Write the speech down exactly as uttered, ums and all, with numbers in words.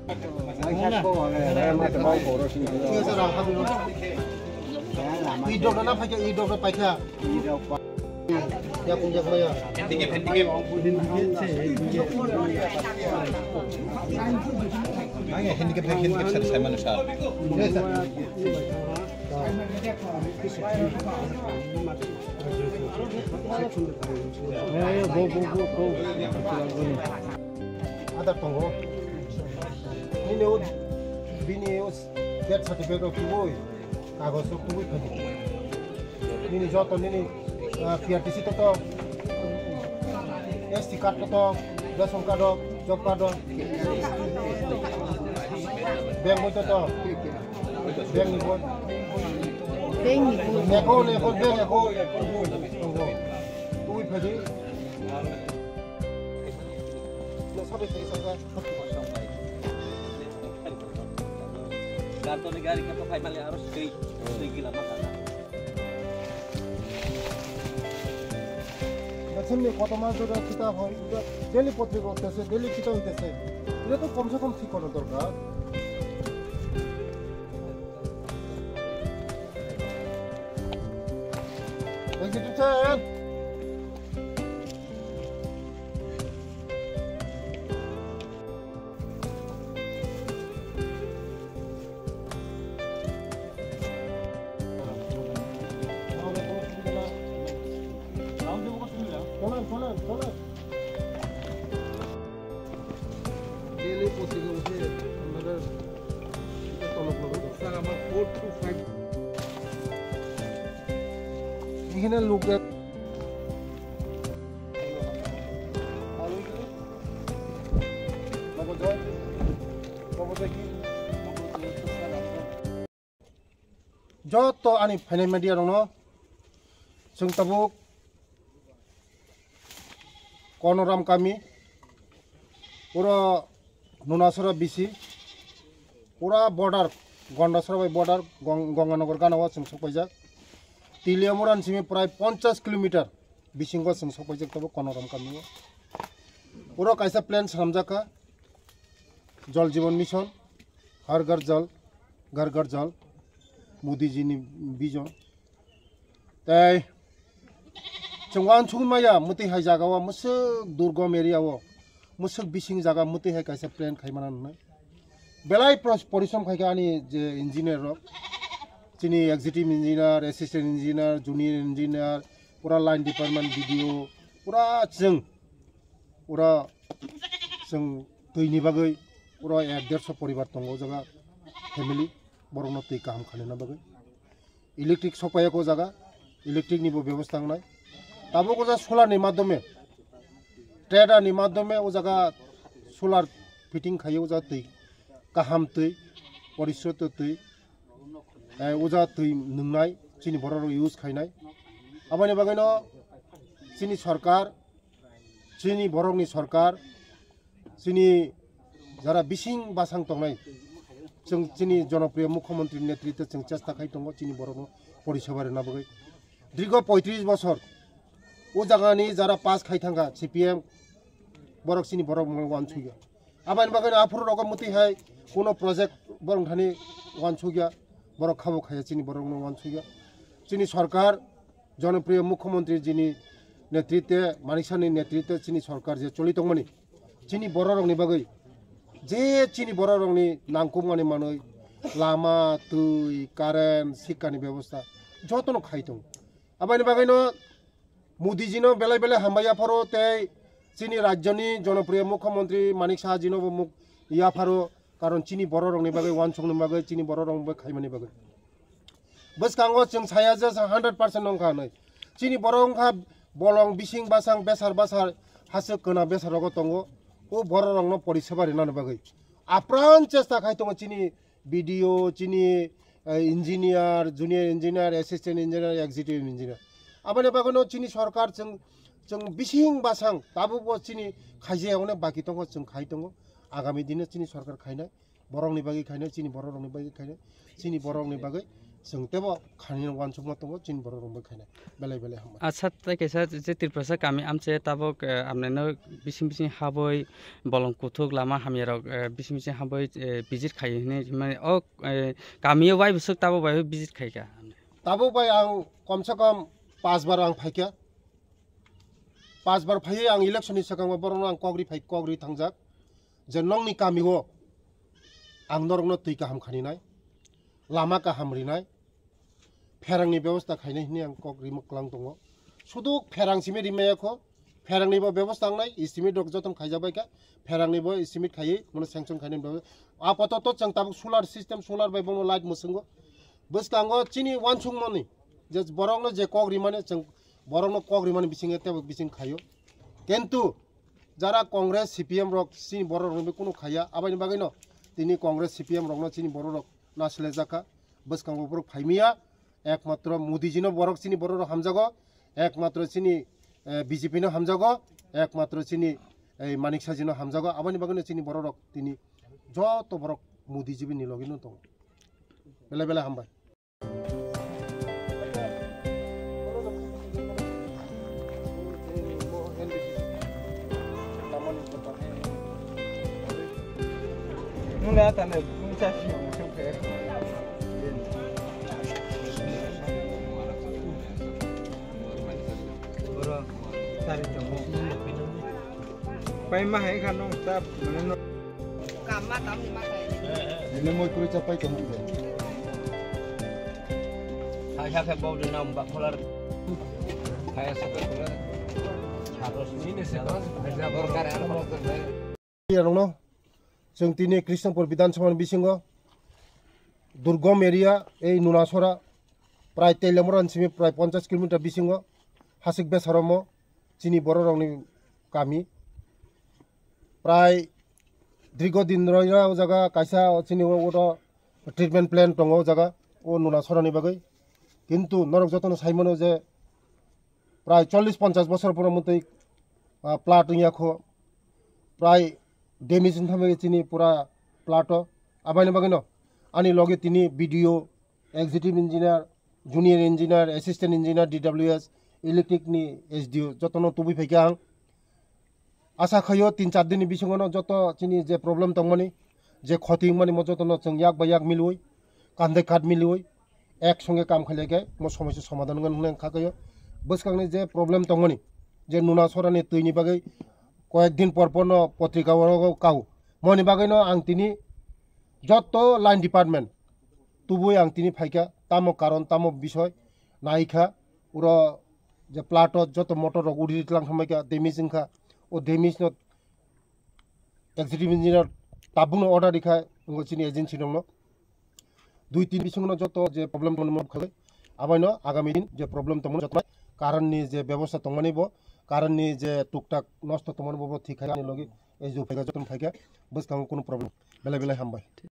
Idok na pakai idok na pakai. Ya punya saya. Tinggi tinggi. Mana handicap handicap saya saya manusia. Ada tunggu. Ini ud, bini us, get certificate of boy. Kagus tu boy kan. Ini jatuh ini. P R T C to S T card to ration card job card bank boy to bank ni boy bank ni boy neko neko bank neko boy phadi na sabe sai sanga kartu negara kita pakai malah harus stay stay gila makan. Macam ni kota mana tu dah kita hari itu daily potri kota se daily kita itu se, ini tu kom se kom sih kono dorga. Begitu kan? Konan, konan, konan. Daily posting होते हैं, हमारा तो लोग लोग sir हमारा four to five. ये ना लोग के बाबू जाओ, बाबू देखी. जो तो आनी फाइनल मीडिया रोनो, संग tabuk Konoram kami, pura Nunasara B C, pura border, Gondasara border, Gonganagar Ganawa, Sing Sopajak, Tiliamuran Simi Prai, Ponchas kilometer, Bishingo Sing Sopajak, Konoram kami, pura Kaisa plans Ramjaka, Jal Jivan Mission, Hargar Jal, Gargar Jal, Modi Jini Bijon. Tai Cengwan Chumaya, Muti Hajagawa, Musuk Durgom area, Musuk Bishing Zaga, Muti Hakaisa plan Kaiman. Belai Porisam Kagani, engineer, Chini executive engineer, assistant engineer, junior engineer, Pura line department video, Pura Cheng, Pura Seng Tuini Bagay, Pura at Derso Poribar Tongo Zaga, family, Boronoti Kam Kalina Bagay. Electric Sopayako Zaga, electric Nibo Bevostang. Tabo ko sa solar ni madome, treda ni madome o jaga solar fitting khayo ja tui, kaham tui, porisho tui, o ja tui nungnai, chini bororo use khainai. Abani bagano chini sarkar, chini borok ni sarkar, chini jara bising basang tongnai, ching chini jonopriya mukhyamantri netritwe ching chesta khai tongo chini borok porisho bare na bagai. Drigo পঁয়ত্রিশ বছর O jagani jara pas khai thanga C P M borok sini borok wan chuya aban bagan afur rokam muti hai kono project borong thani wan chuya borok khabo khaya chini borok wan chuya chini sarkar জনপ্রিয় মুখ্যমন্ত্রী যিনি নেতৃত্বে মানিকসানি নেতৃত্বে chini sarkar je choli tongmani chini borok ni bagai je chini borok ni nangkumani manoi lama tui current শিক্ষানি ব্যবস্থা যতনো খাইতং আবানি বাগাইনো মোদিজিনো বেলাই বেলাই হামবাইয়া ফারো তাই চিনি রাজ্যনি জনপ্রিয় মুখ্যমন্ত্রী মানিক সাহাজিনো মুখ ইয়া ফারো কারণ চিনি বড় রংনি বাগে ওয়ান সংনি বাগে চিনি বড় রং বাগে খাইমানি বাগে বস কাঙ্গো जों साया जा one hundred percent नंखा नै चिनि बड़ रंखा बलं बिसिं बासां बेसार बासार हासो कोना बेसारगो तंगो ओ बड़ रंनो परिसेबारि नानो बागे आप्रान चेष्टा खाइ तंगो चिनि भिडिओ चिनि engineer junior engineer assistant engineer executive engineer आबाने बागनो चिनि सरकार जों जों बिसिं बासां दाबो चिनि खाइजायावनो बाकी तंगो जों खाइ तंगो आगामी दिने चिनि सरकार खाइनाय बरंनि बागे खाइनाय चिनि बरंनि बागे खाइनाय चिनि बरंनि बागे जों तेबो खानि वानसुक मतो चिन बर रंबो खायनाय बेले बेले हामबाय आच्छा तै कैसा जे तिरप्रसा कामी आमचे ताबो आमनेनो बिसिं बिसिं हाबै बलं कुथुक लामा हामियाराव बिसिं बिसिं हाबै बिजित खायने माने ओ कामियो बाय बिसुक ताबो बाय बिजित खायका ताबो बाय आं कम से कम पाँच बार आं फायका पाँच बार फायै आं इलेक्शननि सिगाङाव बरनो आं कग्रि फाय कग्रि थांजाक जे नंनि कामिओ आं नरगनो तै काहाम खानिनाय लामा काहाम रिनाय फेरांनि व्यवस्था खायनाय हिनि आं कग्रि मक्लां दङ सुदु फेरांसिमे रिमायाखो फेरांनिबो व्यवस्था आंनाय इस्टिमेट जतन खायजाबायका फेरांनिबो इस्टिमेट खायै मने सेंक्शन खायनाय आपातत जों ताबो सोलार सिस्टेम सोलार बाय बनो लाइट मोसंगो बसकांगो चिनि वानसुं मनि जे बरंनो जे कग्रि माने जों बरंनो कग्रि माने बिसिंगे तेबो बिसिं खायो किन्तु जारा कांग्रेस सीपीएम रक चिनि बर रंबे कुनु खाया आबायनि बागैनो तिनि कांग्रेस सीपीएम रंनो चिनि बर रक नासले जाका बसकांगो बर फाइमिया एकमात्र मोदी जी नो बरक चिनि बर रक हामजागो एकमात्र चिनि बीजेपी नो हामजागो एकमात्र चिनि मानिक साजी नो हामजागो आबायनि बागैनो चिनि बर रक तिनि जत बरक मोदी जी नि लगिनो दं बेले बेले हामबाय Nula tane mucha siempre. Bro, tari jomo. Pai mah hai kanong tap meneno. Kama tamu makai. Ini mau ikut capai kamu. Saya ke bau dengan mbak polar. Saya suka polar. Harus ini sih terus bisa berkarya kalau terbaik. Ya no. जों दिनै कृष्णपुर विधानसभा बिसिङाव दुर्गम area এই नुनासरा प्राय तेलेमरानसिम प्राय पचास kilometre बिसिङाव हासिक बेसारम चिनि बर रंनि गामि प्राय दीर्घ दिन रया जागा कायसा चिनि ओरो ट्रिटमेन्ट प्लान दङ जागा ओ नुनासरानि बागै किन्तु नरक जतन साइमनो जे प्राय चल्लिस पचास बছর पुरा मतै प्लाट याखो प्राय डेमेज थामे चिनि पूरा प्लाटो आबायनि बागैनो आनि लगे तिनि BDO executive engineer junior engineer assistant engineer DWS electric नि एसडीओ जतनो तुबि फैका आं आशा खयो तीन चार दिन बिसिङनो जत चिनि जे प्रॉब्लम तंगमनि जे खतिं माने म जतनो जों याक बा याक मिलुय कान्दै काट मिलुय एक संगे काम खालेगे म समस्या समाधान गन होन खाखयो बसकांनि जे प्रॉब्लम तंगमनि जे नुना सरानि तैनि बागै কয়েকদিন পর পর পত্রিকা কাউ মনি বাগাইনো আং তিনি যত লাইন ডিপার্টমেন্ট তুবুই আং তিনি ফাইকা তামো কারণ তামো বিষয় নাইখা উর যে প্লাট যত মোটর উড়ি দিলাম সময়কা ডেমেজ ইনখা ও ডেমেজ ন এক্সিকিউটিভ ইঞ্জিনিয়ার তাবুনো অর্ডার দিখা চিনি এজেন্সি দङ দুই তিন বিসংनो যত যে প্রবলেম দङ খালে আবাইনো আগামী দিন যে প্রবলেম দङ যত কারণনি যে ব্যবস্থা দङনিব কারণনি যে টুকটাক নষ্ট তোমার বব ঠিক হয় লগে এই যে ফেগা যতন থাকে বস কোনো প্রবলেম বেলা বেলা হামবাই